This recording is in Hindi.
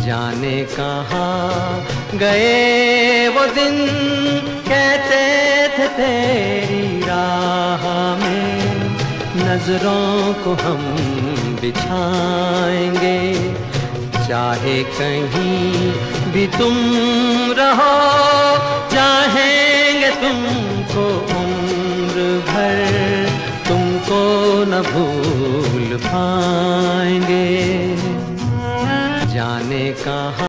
जाने कहाँ गए वो दिन, कहते थे तेरी राह में नजरों को हम बिछाएंगे। चाहे कहीं भी तुम रहो, चाहेंगे तुमको उम्र भर, तुमको न भूल पाएंगे। जाने कहाँ